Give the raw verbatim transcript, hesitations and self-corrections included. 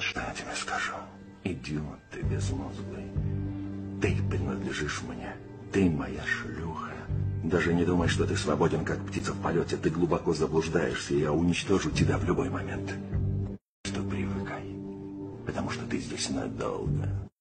Что я тебе скажу? Идиот ты безмозглый. Ты принадлежишь мне. Ты моя шлюха. Даже не думай, что ты свободен, как птица в полете. Ты глубоко заблуждаешься, и я уничтожу тебя в любой момент. Что привыкай, потому что ты здесь надолго.